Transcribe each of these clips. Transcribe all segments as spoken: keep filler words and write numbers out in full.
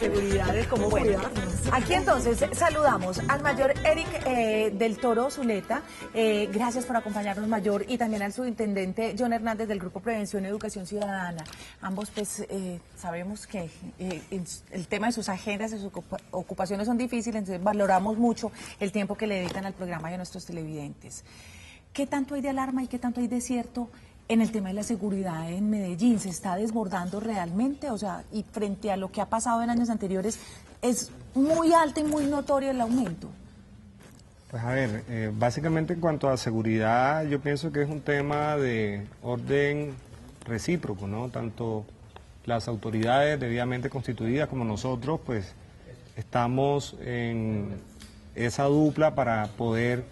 seguridad es cómo Bueno, cuidarnos. aquí entonces saludamos al mayor Eric eh, del Toro Zuleta. Eh, gracias por acompañarnos, mayor, y también al subintendente John Hernández del Grupo Prevención y Educación Ciudadana. Ambos, pues, eh, sabemos que eh, el tema de sus agendas, de sus ocupaciones son difíciles, entonces valoramos mucho el tiempo que le dedican al programa y a nuestros televidentes. ¿Qué tanto hay de alarma y qué tanto hay de cierto en el tema de la seguridad en Medellín? ¿Se está desbordando realmente? O sea, y frente a lo que ha pasado en años anteriores, ¿es muy alto y muy notorio el aumento? Pues a ver, eh, básicamente en cuanto a seguridad, yo pienso que es un tema de orden recíproco, ¿no? Tanto las autoridades debidamente constituidas como nosotros, pues estamos en esa dupla para poder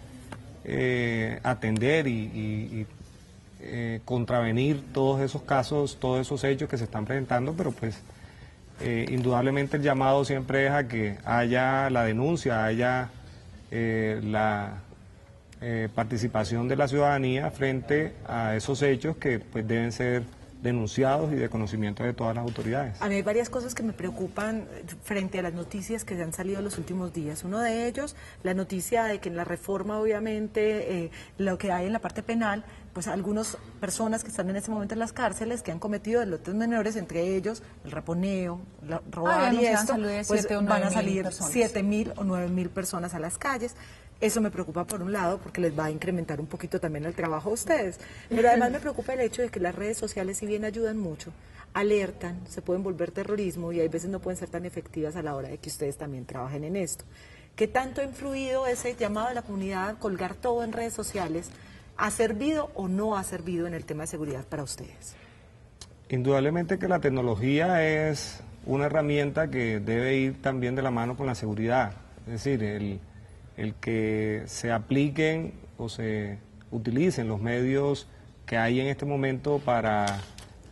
eh, atender y, y, y eh, contravenir todos esos casos, todos esos hechos que se están presentando, pero pues eh, indudablemente el llamado siempre es a que haya la denuncia, haya eh, la eh, participación de la ciudadanía frente a esos hechos que pues deben ser denunciados y de conocimiento de todas las autoridades. A mí hay varias cosas que me preocupan frente a las noticias que se han salido en los últimos días. Uno de ellos, la noticia de que en la reforma, obviamente, eh, lo que hay en la parte penal, pues algunas personas que están en este momento en las cárceles que han cometido delitos menores, entre ellos el raponeo, la, robar ah, y esto, pues van a salir siete mil o nueve mil personas a las calles. Eso me preocupa por un lado porque les va a incrementar un poquito también el trabajo a ustedes. Pero además me preocupa el hecho de que las redes sociales, si bien ayudan mucho, alertan, se pueden volver terrorismo y hay veces no pueden ser tan efectivas a la hora de que ustedes también trabajen en esto. ¿Qué tanto ha influido ese llamado de la comunidad, colgar todo en redes sociales? ¿Ha servido o no ha servido en el tema de seguridad para ustedes? Indudablemente que la tecnología es una herramienta que debe ir también de la mano con la seguridad. Es decir, el... el que se apliquen o se utilicen los medios que hay en este momento para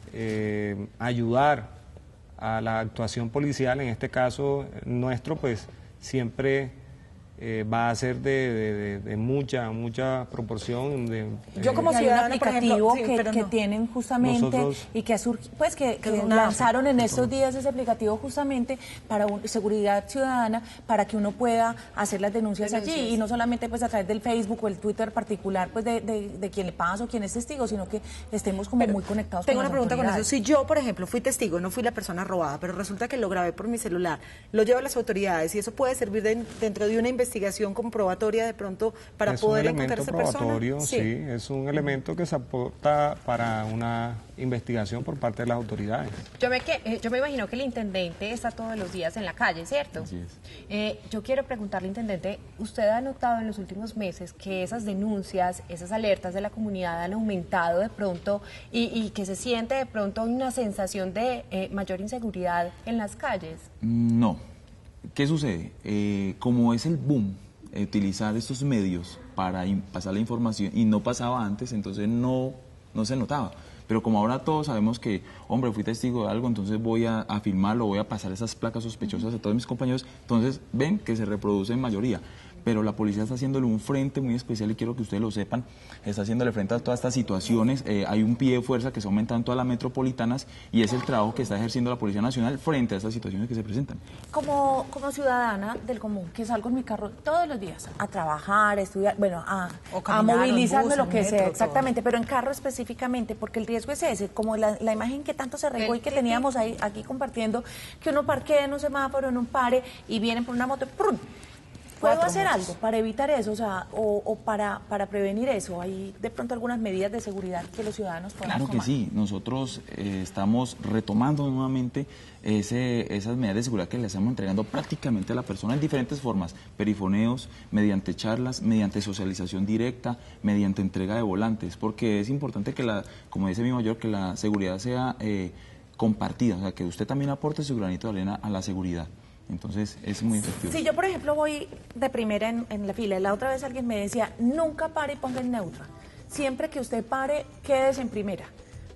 eh, ayudar a la actuación policial, en este caso nuestro, pues siempre eh, va a ser de, de, de, de mucha, mucha proporción. De, de, Yo como ciudadano, por ejemplo, sí, que, que no. tienen justamente Nosotros, y que, pues, que, que lanzaron en estos días ese aplicativo justamente para un, seguridad ciudadana, para que uno pueda hacer las denuncias, denuncias allí y no solamente pues a través del Facebook o el Twitter particular pues de, de, de quien le pasa o quien es testigo, sino que estemos como pero muy conectados tengo con una pregunta con eso. Si yo, por ejemplo, fui testigo, no fui la persona robada, pero resulta que lo grabé por mi celular, lo llevo a las autoridades y eso puede servir de, dentro de una investigación investigación comprobatoria de pronto para es poder un encontrar a esa persona. Probatorio, sí. sí, es un elemento que se aporta para una investigación por parte de las autoridades. Yo me, que, eh, yo me imagino que el intendente está todos los días en la calle, ¿cierto? Así es. Eh, yo quiero preguntarle, intendente, ¿usted ha notado en los últimos meses que esas denuncias, esas alertas de la comunidad han aumentado de pronto y, y que se siente de pronto una sensación de eh, mayor inseguridad en las calles? No. ¿Qué sucede? Eh, como es el boom, eh, utilizar estos medios para pasar la información y no pasaba antes, entonces no, no se notaba. Pero como ahora todos sabemos que, hombre, fui testigo de algo, entonces voy a, a filmarlo, voy a pasar esas placas sospechosas a todos mis compañeros, entonces ven que se reproduce en mayoría. Pero la policía está haciéndole un frente muy especial y quiero que ustedes lo sepan, está haciéndole frente a todas estas situaciones, eh, hay un pie de fuerza que se aumenta en todas las metropolitanas y es el trabajo que está ejerciendo la Policía Nacional frente a estas situaciones que se presentan. Como, como ciudadana del común, que salgo en mi carro todos los días a trabajar, a estudiar, bueno, a, a movilizarme, lo que sea, exactamente, pero en carro específicamente, porque el riesgo es ese, como la, la imagen que tanto se regó y que teníamos ahí aquí compartiendo, que uno parquea en un semáforo, en un pare y vienen por una moto, ¡prum! ¿Puedo hacer algo para evitar eso, o sea, o, o para, para prevenir eso? ¿Hay de pronto algunas medidas de seguridad que los ciudadanos puedan tomar? Claro que sí, nosotros eh, estamos retomando nuevamente ese, esas medidas de seguridad que le estamos entregando prácticamente a la persona en diferentes formas, perifoneos, mediante charlas, mediante socialización directa, mediante entrega de volantes, porque es importante que, la, como dice mi mayor, que la seguridad sea eh, compartida, o sea, que usted también aporte su granito de arena a la seguridad. Entonces es muy efectivo. Si yo, por ejemplo, voy de primera en, en la fila, la otra vez alguien me decía, nunca pare y ponga en neutro. Siempre que usted pare, quédese en primera.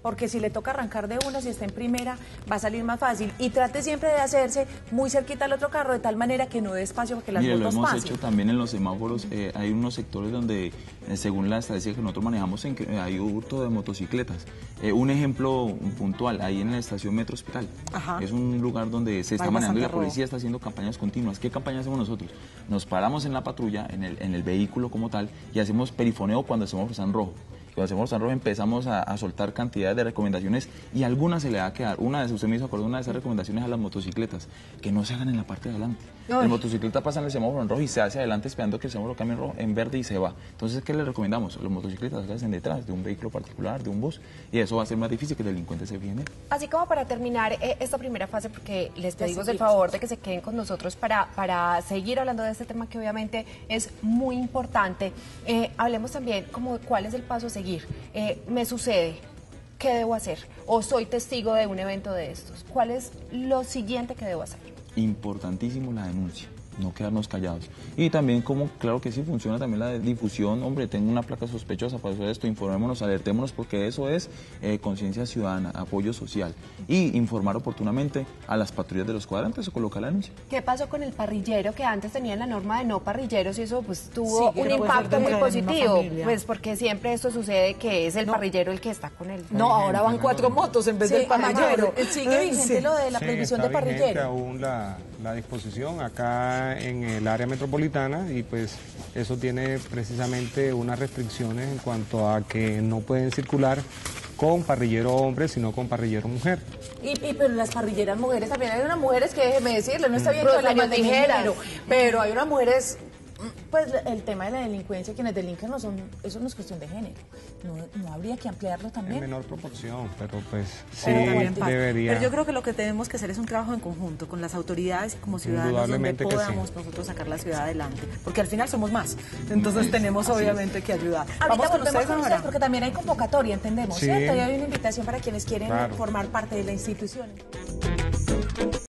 porque si le toca arrancar de una, si está en primera, va a salir más fácil. Y trate siempre de hacerse muy cerquita al otro carro, de tal manera que no dé espacio para que las Mire, motos lo hemos pasen. hecho también en los semáforos. Eh, hay unos sectores donde, eh, según la estadística que nosotros manejamos, en que, eh, hay hurto de motocicletas. Eh, un ejemplo puntual, ahí en la estación Metro Hospital. Ajá. Es un lugar donde se está Hay manejando y la bastante robo. policía está haciendo campañas continuas. ¿Qué campaña hacemos nosotros? Nos paramos en la patrulla, en el, en el vehículo como tal, y hacemos perifoneo cuando hacemos en rojo. Cuando hacemos en rojo empezamos a, a soltar cantidades de recomendaciones y algunas se le va a quedar. Una de usted me hizo acordar una de esas recomendaciones a las motocicletas, que no se hagan en la parte de adelante. Ay. El motocicleta pasa en el semáforo en rojo y se hace adelante esperando que el semáforo cambie en rojo, en verde y se va. Entonces, ¿qué le recomendamos? Los motocicletas se hacen detrás de un vehículo particular, de un bus, y eso va a ser más difícil que el delincuente se viene. Así como para terminar eh, esta primera fase, porque les pedimos el seguimos. favor de que se queden con nosotros para, para seguir hablando de este tema que obviamente es muy importante, eh, hablemos también como cuál es el paso a seguir. Eh, me sucede, ¿qué debo hacer? O soy testigo de un evento de estos. ¿Cuál es lo siguiente que debo hacer? Importantísimo la denuncia, no quedarnos callados. Y también, como claro que sí, funciona también la difusión. Hombre, tengo una placa sospechosa, por eso esto, informémonos, alertémonos, porque eso es eh, conciencia ciudadana, apoyo social. Y informar oportunamente a las patrullas de los cuadrantes o colocar la denuncia. ¿Qué pasó con el parrillero que antes tenía la norma de no parrilleros y eso pues tuvo Sí, que un no puede impacto ser muy dentro de la misma positivo? familia. Pues porque siempre esto sucede que es el parrillero el que está con él. No, ahora van cuatro motos en vez Sí, del parrillero. Amado, sigue vigente Sí. lo de la Sí, prohibición está de vigente parrillero. aún la, la disposición acá en el área metropolitana y pues eso tiene precisamente unas restricciones en cuanto a que no pueden circular con parrillero hombre, sino con parrillero mujer. Y, y pero las parrilleras mujeres también, hay unas mujeres que déjeme decirle, no está bien que Rosario hablemos de Tijeras. género, pero hay unas mujeres, pues el tema de la delincuencia, quienes delinquen no son, eso no es cuestión de género, no, no habría que ampliarlo En también. menor proporción, pero pues sí Pero también pasa. debería. Pero yo creo que lo que tenemos que hacer es un trabajo en conjunto con las autoridades y como ciudadanos donde Indudablemente que sí. podamos nosotros sacar la ciudad adelante, porque al final somos más, entonces tenemos obviamente que ayudar. Ahorita Vamos con volvemos ustedes con ahora. ustedes porque también hay convocatoria, entendemos, Sí. ¿cierto? Y hay una invitación para quienes quieren Claro. formar parte de la institución.